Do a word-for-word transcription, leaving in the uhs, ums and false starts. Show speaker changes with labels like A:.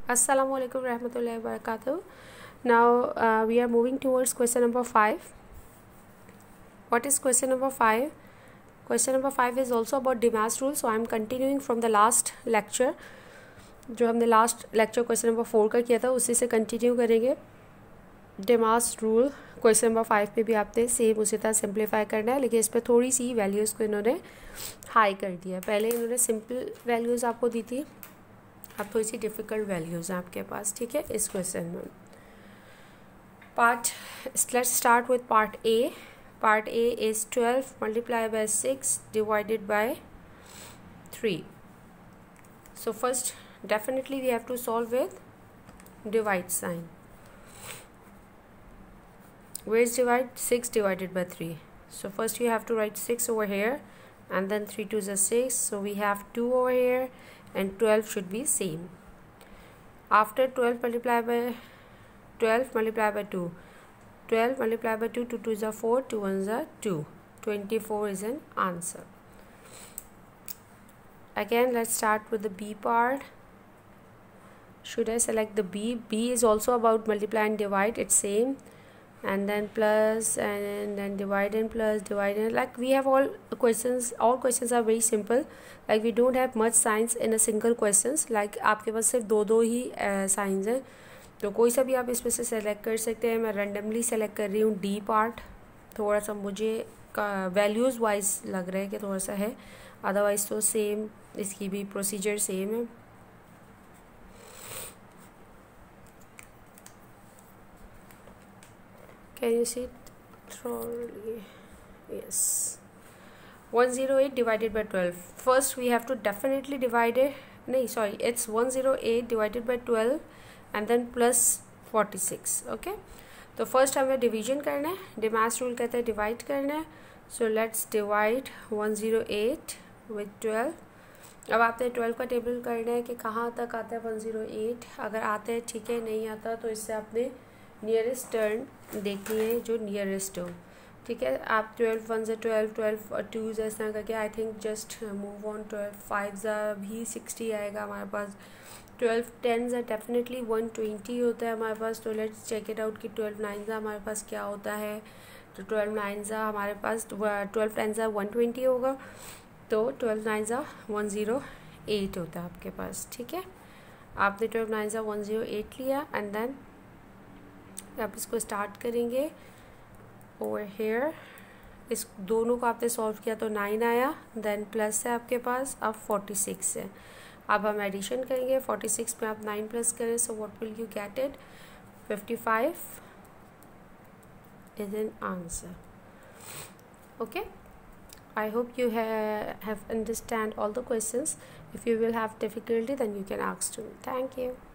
A: Assalamu alaikum warahmatullahi wabarakatuh. Now uh, we are moving towards question number five. What is question number five? Question number five is also about Demas rule. So I am continuing from the last lecture. जो हमने last lecture question number four का किया था उसी से continue करेंगे. DMAS rule question number five पे भी आपने सेम उसी तरह सिंप्लीफाई करना है, लेकिन इस पर थोड़ी सी वैल्यूज़ को इन्होंने हाई कर दिया. पहले इन्होंने सिंपल वैल्यूज़ आपको दी थी, अब थोड़ी सी डिफ़िकल्ट वैल्यूज़ हैं आपके पास. ठीक है, इस क्वेश्चन में part let's start with part A. Part A is twelve multiply by six divided by three. So first definitely we have to solve with divide sign. Where is divide? six divided by three. So first you have to write six over here and then three twos are six. So we have two over here and twelve should be same. After twelve multiplied by twelve multiplied by two. twelve multiplied by two, two twos are four, two ones are two. twenty-four is an answer. Again let's start with the B part. Should I select the B? B is also about multiply and divide, it's same, and then plus and then divide and plus divide and like we have all questions. All questions are very simple, like we don't have much signs in a single questions. Like आपके पास सिर्फ दो दो ही science हैं, तो कोई सा भी आप इसमें से सेलेक्ट कर सकते हैं. मैं रैंडमली सेलेक्ट कर रही हूँ डी पार्ट. थोड़ा सा मुझे वैल्यूज़ वाइज लग रहा है कि थोड़ा सा है, अदरवाइज तो सेम इसकी भी प्रोसीजर सेम है. Can you see thoroughly? Yes. one oh eight divided by twelve. First we have to definitely divide it. नहीं sorry, it's one oh eight divided by twelve and then plus forty-six. okay, तो first हमें division करना है. DMAS rule कहता है divide करना है. So let's divide one oh eight with twelve. अब आपने ट्वेल्व का टेबल करना है कि कहाँ तक आता है one oh eight. अगर आता है ठीक है, नहीं आता तो इससे आपने नियरेस्ट टर्न देखनी है जो नियरेस्ट हो. ठीक है, आप ट्वेल्व वन ज़ा ट्वेल्व, ट्वेल्व टू ज़ा इस तरह करके I think just move on. Twelve five ज़ा भी सिक्सटी आएगा हमारे पास. ट्वेल्व टेन ज़ा डेफिनेटली वन ट्वेंटी होता है हमारे पास. तो लेट्स चेक इट आउट कि ट्वेल्व नाइन ज़ा हमारे पास क्या होता है. तो ट्वेल्व नाइन ज़ा हमारे पास ट्वेल्व टेन ज़ा वन ट्वेंटी होगा, तो ट्वेल्व नाइन ज़ा वन ज़ीरो एट होता है आपके पास. ठीक है, आपने ट्वेल्व नाइन ज़ा वन ज़ीरो एट लिया एंड देन आप इसको स्टार्ट करेंगे ओवर हेयर. इस दोनों को आपने सॉल्व किया तो नाइन आया, देन प्लस है आपके पास, अब फोर्टी सिक्स है. अब हम एडिशन करेंगे. फोर्टी सिक्स में आप नाइन प्लस करें, so what will you get it? Fifty five is an answer. Okay, I hope you ha have understand all the questions. If you will have difficulty, then you can ask to me. Thank you.